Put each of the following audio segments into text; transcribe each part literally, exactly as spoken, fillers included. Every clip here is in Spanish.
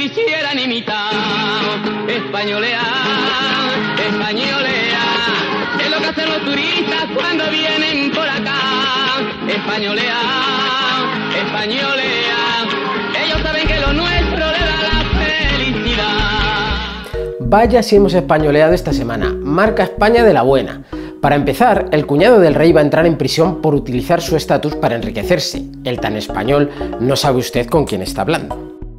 quisieran imitar. Españolear, españolear, es lo que hacen los turistas cuando vienen por acá. Españolear, españolear, ellos saben que lo nuestro le da la felicidad. Vaya si hemos españoleado esta semana, marca España de la buena. Para empezar, el cuñado del rey va a entrar en prisión por utilizar su estatus para enriquecerse. El tan español no sabe usted con quién está hablando.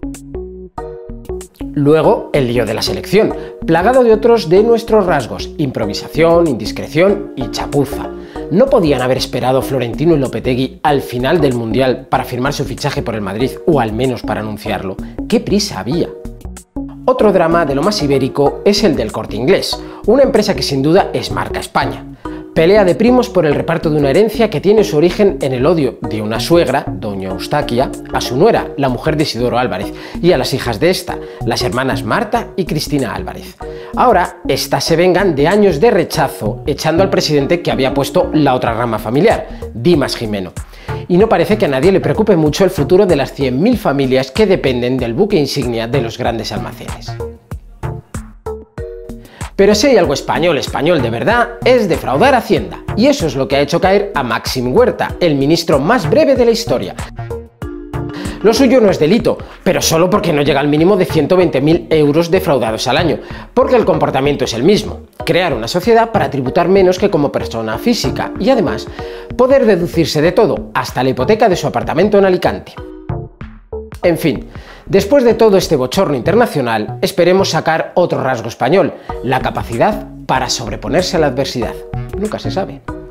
Luego, el lío de la selección, plagado de otros de nuestros rasgos, improvisación, indiscreción y chapuza. ¿No podían haber esperado Florentino y Lopetegui al final del Mundial para firmar su fichaje por el Madrid, o al menos para anunciarlo? ¿Qué prisa había? Otro drama de lo más ibérico es el del Corte Inglés, una empresa que sin duda es marca España. Pelea de primos por el reparto de una herencia que tiene su origen en el odio de una suegra, doña Eustaquia, a su nuera, la mujer de Isidoro Álvarez, y a las hijas de esta, las hermanas Marta y Cristina Álvarez. Ahora, estas se vengan de años de rechazo, echando al presidente que había puesto la otra rama familiar, Dimas Jimeno. Y no parece que a nadie le preocupe mucho el futuro de las cien mil familias que dependen del buque insignia de los grandes almacenes. Pero si hay algo español, español de verdad, es defraudar Hacienda. Y eso es lo que ha hecho caer a Máxim Huerta, el ministro más breve de la historia. Lo suyo no es delito, pero solo porque no llega al mínimo de ciento veinte mil euros defraudados al año, porque el comportamiento es el mismo: crear una sociedad para tributar menos que como persona física y además poder deducirse de todo, hasta la hipoteca de su apartamento en Alicante. En fin, después de todo este bochorno internacional, esperemos sacar otro rasgo español: la capacidad para sobreponerse a la adversidad. Nunca se sabe.